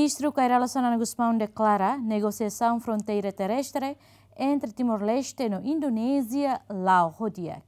Ministro Cairala Sanana Gusmão declara negociação fronteira terrestre entre Timor-Leste e Indonésia Lau Hodiak.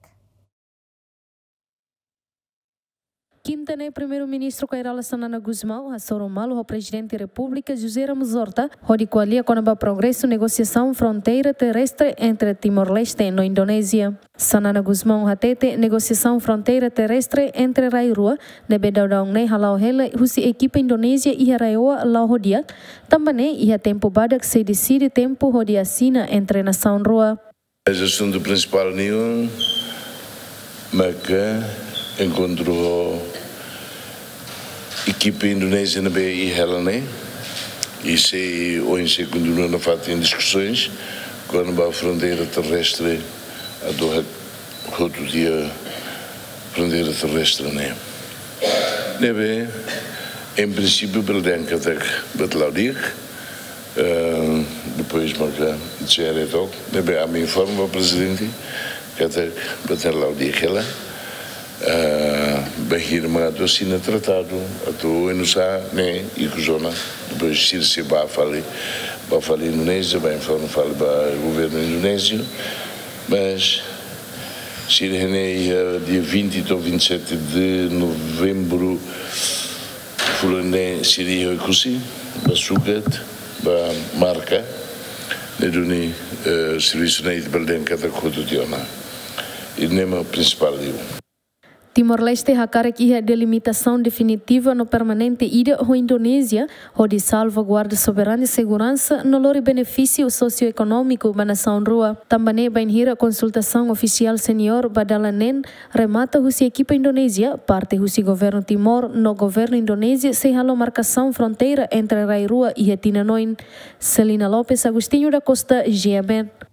Quinta-feira, primeiro-ministro Cairala Sanana Gusmão, a Malo, o presidente da República, José Ramos Horta, onde coalia com o progresso negociação fronteira terrestre entre Timor-Leste e Indonésia. Sanana Gusmão hatete negociação fronteira terrestre entre Rairua, debe daudang ne halau hele husi equipe Indonésia e Raioa Lau Hodiak, também e a tempo badak se decide tempo hodi assina entre nação rua. O assunto principal nenhum, mas encontrou equipe indonésia na BI Helene e se hoje continua a fazer discussões com a fronteira terrestre a do outro dia fronteira terrestre né nebe em princípio beldanca até batlaudik depois marca direto nebe a me informa o presidente que até batlaudik ela bahir mengatur sina tratado atau Indonesia ne iku zona depois se vai falar Indonésia vai falar para o governo indonésio mas se dia 20 ou 27 de novembro fulane seria ikusi basugat ba marca neduni serviço na Belden kata kotidiana ini é o principal dia. Timor-Leste hakarek ia delimitação definitiva no permanente ida ao Indonésia, onde salvaguarda soberana e segurança no lore benefício socioeconômico da nação rua. Também vai hira consultação oficial senior badalanen remata husi equipa Indonésia, parte husi governo Timor no governo Indonésia se halo marcação fronteira entre Rairua e Tinanoin. Celina Lopes Agostinho da Costa, GMN.